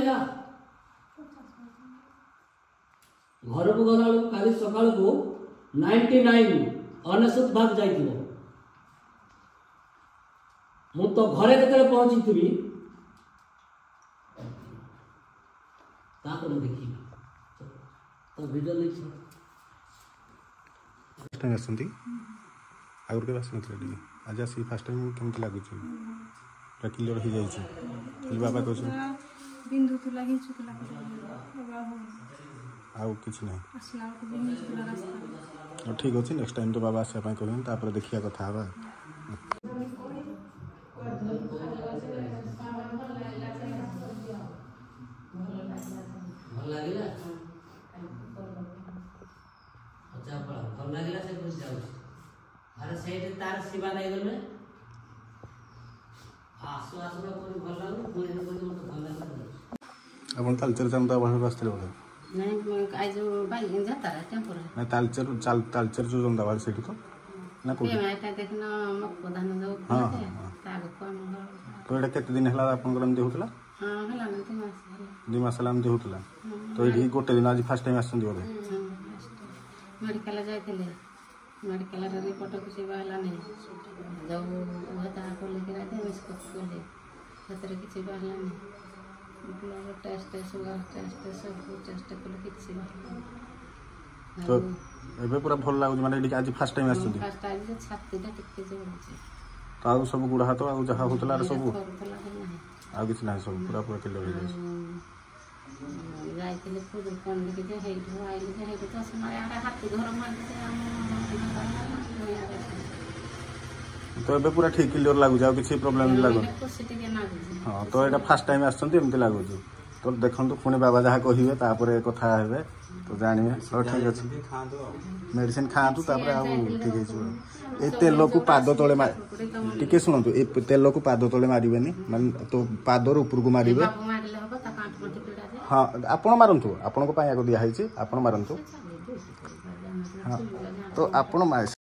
लगा घर को गला काली सकाल को 99 अनेशत भाग जाइए मु तो घरे के पहुंची थी देखी तो वीडियो टाइम आसती आगुर के आसनते आज आस फास्ट टाइम केमती लगुच पूरा क्लीयर हो जाए बाबा कह आउ किसी ना ठीक अच्छे नेक्स्ट टाइम तो बाबा आसपा कहते देखिया कथा अरे से तार शिवा नहीं गले आसु आसु कोई भल लागो कोई न कोई मत भल लागो अपन तालचर चंदा बाहर रास्ते बोले नहीं आई जो बाइक जाता है टेम्पोरा ना तालचर जो चंदा बाहर सेठी तो ना कोई पे मैं देखना मक प्रधान दो हां ताग कोन तो एटा केते दिन हला अपन करम देहुतला हां हला न 2 मास हला देहुतला तो एठी गोटे दिन आज फर्स्ट टाइम आसन दिबो मेडिकल जाइतले मेडिकल रिपोर्ट किसी बाहला नहीं जब वह को लेकर आए थे इसको बोले खतरे किसी बाहला नहीं ब्लड टेस्ट शुगर टेस्ट सब टेस्ट को किसी तो एबे पूरा भल लागु माने आज फर्स्ट टाइम आछथि फर्स्ट टाइम से छातीटा टिके जोड़छे तो आ सब गुड़ा हाथ आ जहा होतला सब आ किछ ना सब पूरा पूरा क्लियर हो जाय जाइतले पूरे कोन के जे हेठो आइले जे हेठो तो समय आरा हाथी घर मार के तो एबे पूरा ठीक क्लियर लागु जाओ किसी प्रॉब्लम नहीं लागु हां तो एटा फर्स्ट टाइम आछथि एमति लागु तो देखंतु पुणी बाबा जहा कहिबे तापर कथा हेबे तो जानिबे तो ठीक अछि मेडिसिन खातु तापर आ ठीक है ए तेल को पाद तले टिके सुनतु ए तेल को पाद तले मारिबेनी माने तो पादर ऊपर को मारिबे हाँ आपण मारंतु आपण को पाया को दिया है आपण मारंतु हाँ तो आपण